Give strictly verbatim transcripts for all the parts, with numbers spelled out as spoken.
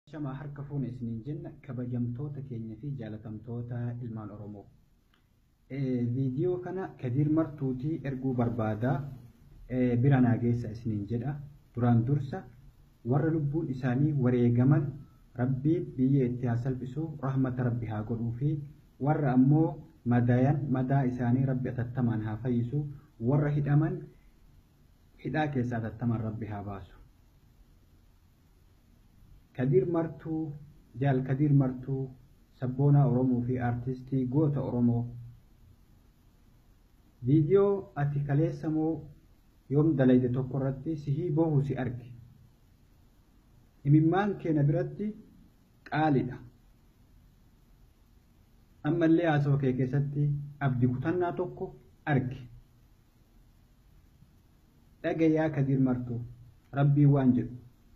Shama harka fuune isiniin jenna kabajamtoota keenya fi jaalatamtoota ilmaan Oromoo. Viidiyoo kana Kadir Martuutii erguu barbaadaa bira naa geessa isiniin jedha. Duraan dursa warra lubbuun isaanii wareegaman Rabbiin biyya itti haa salphisu, rahmata Rabbi haa godhuu fi warra ammoo madayan madaa isaanii Rabbi atattamaan haa fayyisu, warra hidhaman hidhaa keessaa atattamaan Rabbi haa baasu. Kadir Martuu, Jaal Kadir Martuu, sabboonaa Oromoo fi aartistii goota Oromoo. Viidiyoo ati kaleessa moo yoom dalayde tokko irratti sihii boohu si arge. Imimmaan keenya biratti qaalidha. Ammallee haasawaa kee keessatti abdii kutannaa tokko arge. Dhagayaa Kadir Martuu, Rabbii waan jedhu.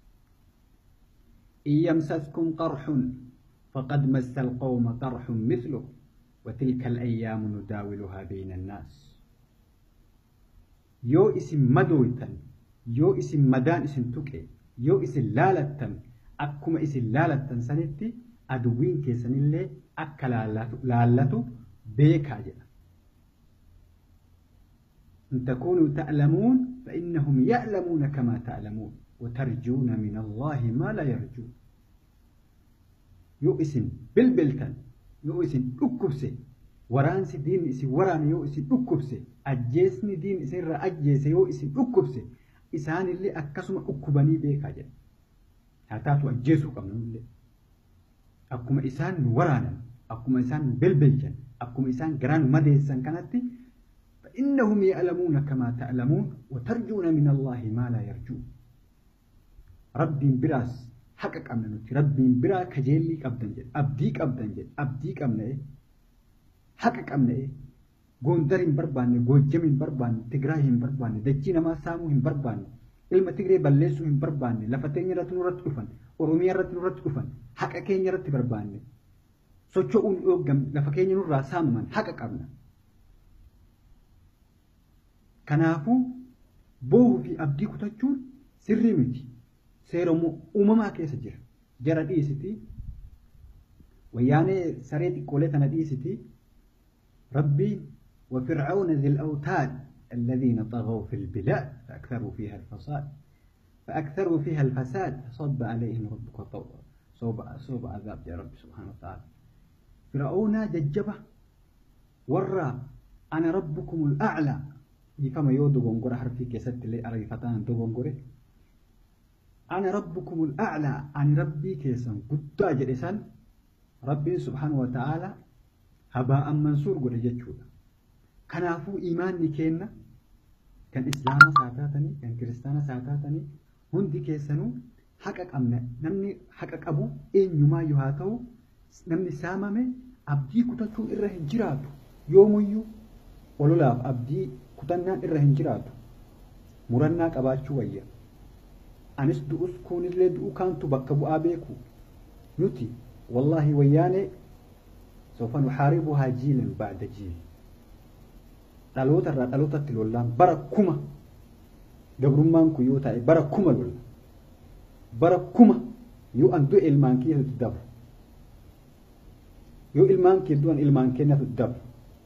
إن يمسسكم قرح فقد مس القوم قرح مثله وتلك الأيام نداولها بين الناس. يو اسم مدويتن يو اسم مدان اسم توكي يو اسم لالتن أكما اسم لالتن سنتي أدوين كيسن اللي أكا لالتو بيكا جدا. إن تكونوا تعلمون فإنهم يعلمون كما تعلمون وترجون من الله ما لا يرجون. يو اسم بلبلتن يو اسم أكبسي ورانسي دين اسم وران يو اسم أكبسي أجيسني دين اسم را أجيسي يو اسم أكبسي إسان اللي أكسم أكباني بيكا جد هاتاتو أجيسو كمنون اللي أكما إسان ورانا أكما إسان بلبلجن أكما إسان جران مديسان كانت فإنهم يعلمون كما تعلمون وترجون من الله ما لا يرجون. ربي براس حقق أمنا نوتي ربي برا كجيلي قبضن جد أبديك قبضن جد أبديك أمنا إيه حقق أمنا إيه غوندرين برباني غوجمين برباني تقراهين برباني دجينا ما ساموهم برباني إلما تقري بلسوهم برباني لفتين يرتنو رتقفن أرومي يرتنو رتقفن حققين يرت برباني سوچوون يوغم لفكين ينور سامن حقق أمنا كنافو بوه في أبديك تجون سري متي سيرمو أمما كيس جرا جرا ديستي وياني سريتي كولتنا ديستي ربي وفرعون ذي الأوتاد الذين طغوا في البلاد فأكثروا فيها الفساد فأكثروا فيها الفساد فصب عليهم ربك طوبا صوب صوب عذاب يا رب سبحانه وتعالى. فرعون ججبه ورا أنا ربكم الأعلى يفهم يودو غونغورا حرفي كيست اللي أريفتان دو غونغوري أنا ربكم الأعلى أنا ربي كيسان قد أجلسان ربي سبحانه وتعالى هباء منصور قد جتشودا كنافو إيماني كينا كان إسلام ساتاتني كان كريستانا ساتاتني هندي كيسانو حقق أمنا نمني حقق أبو إن يما يهاتو نمني سامامي أبدي كتاتو إرهن جراتو يوم يو ولولا أبدي كتانا إرهن جراتو مرنا كباتشو ويا أنس دؤس كون اللي دؤ كانتو بكبو أبيكو نتي والله وياني سوف نحاربها جيلا بعد جيل دلوتا را دلوتا تلولان بركوما دبرمان كو يوتا بركوما لول بركوما يو أندو إلمان كي يتدبر يو إلمان كي دوان إلمان كي يتدبر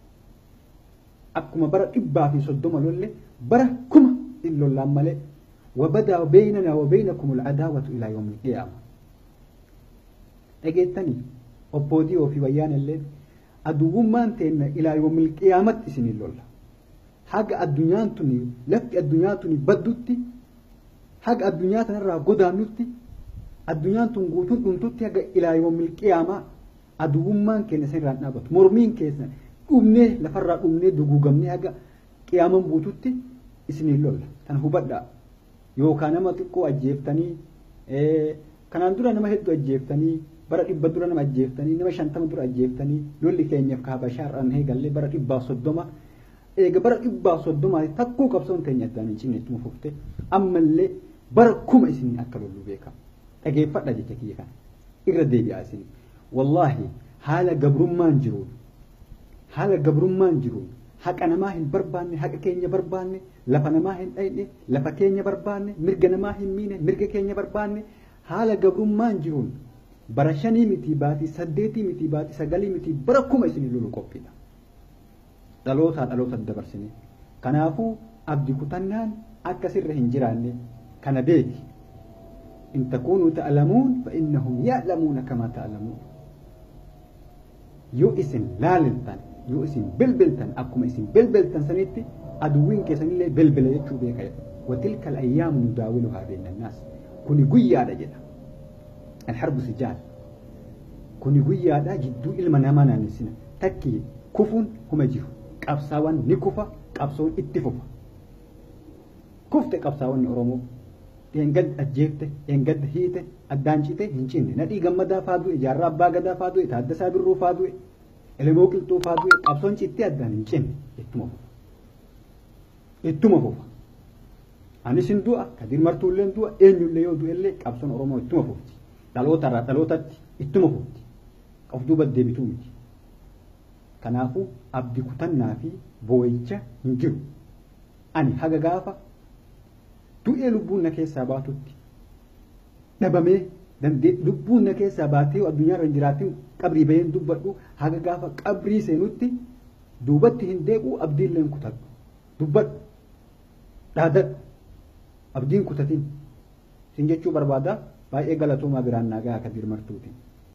أكما برا إبا في صدوما لول بركوما إلو اللام مالي وبدأ بيننا وبينكم العداوة إلى يوم القيامة. أجيتني أبوديو في ويان الليل أدوم ما أنتنا إلى يوم القيامة سنين الله. حق الدنيا تني لك الدنيا تني بدوتي حق الدنيا تنرى قدامتي الدنيا تنقطون تنتي حق إلى يوم القيامة أدوم ما أنتنا سنرى نبض مرمين كيسنا أمني لفرّ أمني دقوقمني حق قيامة بوتوتي سنين الله. تنهو بدأ yookaan nama xiqqoo ajjeeftanii kanaan dura nama hedduu ajjeeftanii bara dhibba dura nama ajjeeftanii nama shantama dura ajjeeftanii lolli keenyaaf kaabashaarraan heegallee bara dhibbaa soddoma eega bara dhibbaa soddoma takkuu qabsoon teenya addaan hin cinneetti mufufte ammallee bara kuma isin akka lollu beekama dhageeffadha jecha kiyya kana irra deebi'aa isin wallaahi haala gabrummaan jiruun haala gabrummaan jiruun haqa namaa hin barbaanne haqa keenya barbaanne lafa namaa hin dhayne lafa keenya barbaanne mirga namaa hin miine mirga keenya barbaanne haala gabrummaan jiruun bara shanii miti baatii saddeetii miti baatii sagalii miti bara kuma isin lolu qophiidha dhaloota dhaloota dabarsine kanaafuu abdi kutannaan akka sirra hin jiraanne kana beeki in takunu ta'lamuun fa innahum ya'lamuuna kama ta'lamuun yoo isin laaliltan yoo isin bilbiltan akkuma isin bilbiltan sanitti aduwwiin keessanillee bilbila jechuu beeka وتلك الأيام نداولها بين الناس كوني قويا دا جدا الحرب سجال كوني قويا دا جدو إلما نامانا نسينا تكي كفون هم جيهو قبساوان نكفا قبسون اتفوفا كفت قبساوان أرومو ينقد أجيبته ينقد هيته الدانجيته هنشيني ندي قمدا فادوي جارب باقدا فادوي تهدسا برو فادوي الموكل تو فادوي قبسون شتي أدان هنشيني اتموفا اتموفا ani sin du'a kadir martulleen du'a eenyullee yoo du'ellee qabsoon oromoo ittuma fufti dhaloota irraa dhalootatti ittuma fufti of duuba deebituu miti kanaafuu abdi kutannaa fi boo'icha hin jiru ani haga gaafa du'ee lubbuun na keessaa baatutti dhabamee dandee lubbuun na keessaa baatee addunyaa irra hin jiraatin qabrii baheen dubbadhu haga gaafa qabrii seenutti duubatti hin deebi'u abdiillee hin kutadhu dubbadhu dhaadadhu abdiin kutatin sin jechuu barbaada baay'ee galatoomaa biraan nagaa akka dirmartuutiin